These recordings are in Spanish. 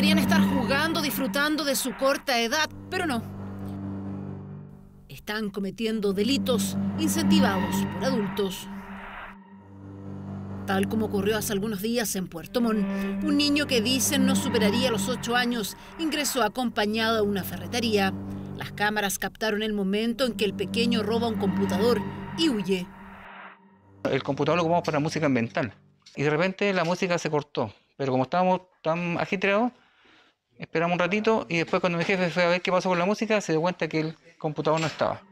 Deberían estar jugando, disfrutando de su corta edad, pero no. Están cometiendo delitos incentivados por adultos. Tal como ocurrió hace algunos días en Puerto Montt, un niño que dicen no superaría los 8 años ingresó acompañado a una ferretería. Las cámaras captaron el momento en que el pequeño roba un computador y huye. El computador lo ocupamos para música ambiental y de repente la música se cortó, pero como estábamos tan agitreados, esperamos un ratito y después cuando mi jefe fue a ver qué pasó con la música, se dio cuenta que el computador no estaba.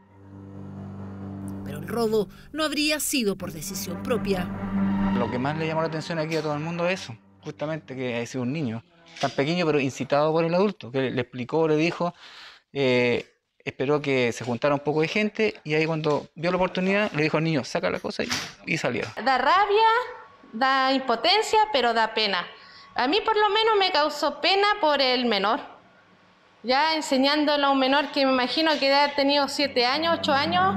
Pero el robo no habría sido por decisión propia. Lo que más le llamó la atención aquí a todo el mundo es eso, justamente que ha sido un niño tan pequeño pero incitado por el adulto, que le explicó, le dijo, esperó que se juntara un poco de gente y ahí cuando vio la oportunidad le dijo al niño, saca la cosa y salió. Da rabia, da impotencia, pero da pena. A mí por lo menos me causó pena por el menor. Ya enseñándolo a un menor que me imagino que ha tenido 7 años, 8 años.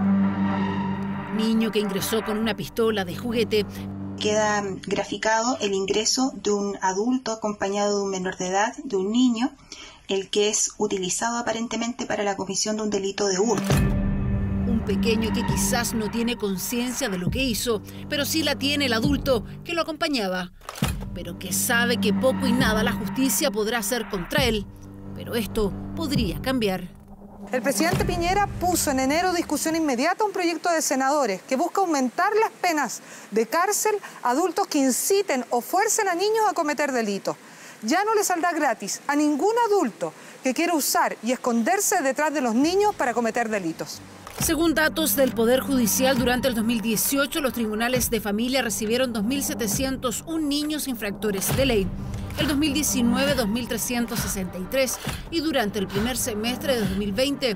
Niño que ingresó con una pistola de juguete. Queda graficado el ingreso de un adulto acompañado de un menor de edad, de un niño, el que es utilizado aparentemente para la comisión de un delito de hurto. Un pequeño que quizás no tiene conciencia de lo que hizo, pero sí la tiene el adulto que lo acompañaba, pero que sabe que poco y nada la justicia podrá hacer contra él. Pero esto podría cambiar. El presidente Piñera puso en enero discusión inmediata un proyecto de senadores que busca aumentar las penas de cárcel a adultos que inciten o fuercen a niños a cometer delitos. Ya no le saldrá gratis a ningún adulto que quiera usar y esconderse detrás de los niños para cometer delitos. Según datos del Poder Judicial, durante el 2018 los tribunales de familia recibieron 2.701 niños infractores de ley. El 2019, 2.363 y durante el primer semestre de 2020,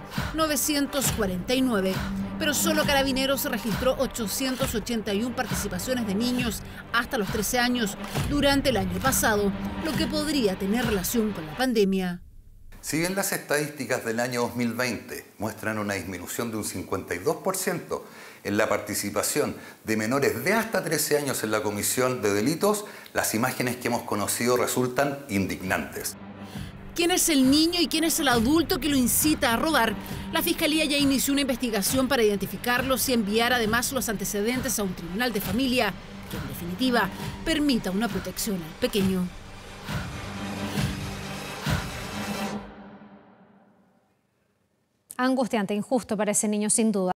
949. Pero solo Carabineros registró 881 participaciones de niños hasta los 13 años durante el año pasado, lo que podría tener relación con la pandemia. Si bien las estadísticas del año 2020 muestran una disminución de un 52% en la participación de menores de hasta 13 años en la comisión de delitos, las imágenes que hemos conocido resultan indignantes. ¿Quién es el niño y quién es el adulto que lo incita a robar? La Fiscalía ya inició una investigación para identificarlos y enviar además los antecedentes a un tribunal de familia que en definitiva permita una protección al pequeño. Angustiante, injusto para ese niño sin duda.